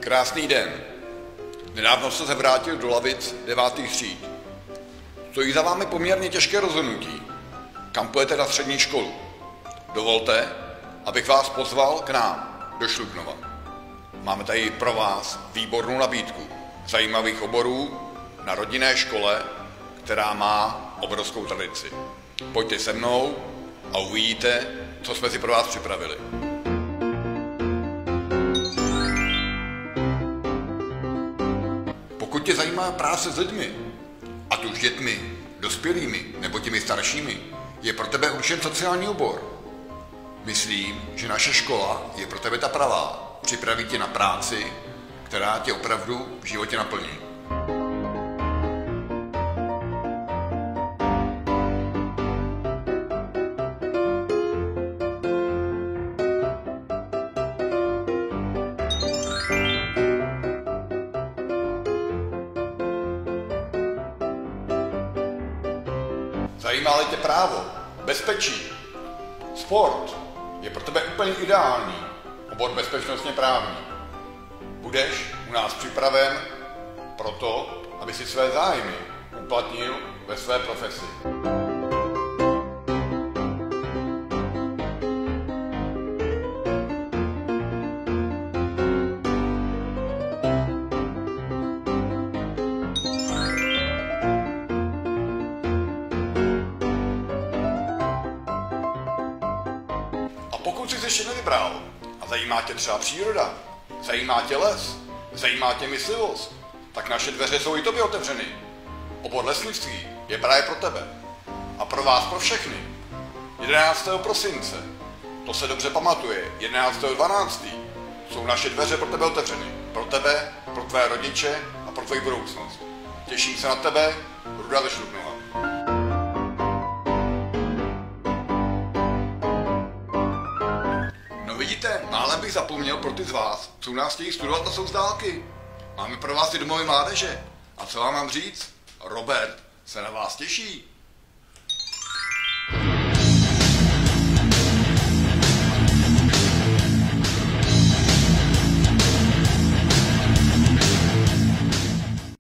Krásný den. Nedávno jste se vrátil do lavic 9. tříd. Stojí za vámi poměrně těžké rozhodnutí. Kam půjdete na střední školu? Dovolte, abych vás pozval k nám do Šluknova. Máme tady pro vás výbornou nabídku zajímavých oborů na rodinné škole, která má obrovskou tradici. Pojďte se mnou a uvidíte, co jsme si pro vás připravili. Pokud tě zajímá práce s lidmi, ať už dětmi, dospělými nebo těmi staršími, je pro tebe určen sociální obor. Myslím, že naše škola je pro tebe ta pravá. Připraví tě na práci, která tě opravdu v životě naplní. Zajímá-li tě právo, bezpečí, sport je pro tebe úplně ideální obor bezpečnostně právní. Budeš u nás připraven proto, aby si své zájmy uplatnil ve své profesi. Pokud jsi ještě nevybral a zajímá tě třeba příroda, zajímá tě les, zajímá tě myslivost, tak naše dveře jsou i tobě otevřeny. Obor lesnictví je právě pro tebe. A pro vás, pro všechny. 11. prosince, to se dobře pamatuje, 11.12. jsou naše dveře pro tebe otevřeny. Pro tebe, pro tvé rodiče a pro tvoji budoucnost. Těším se na tebe, Ruda ze Šluknova. Vidíte, málem bych zapomněl pro ty z vás, co u nás chtějí studovat a jsou z dálky. Máme pro vás i domovy mládeže. A co vám mám říct? Robert se na vás těší.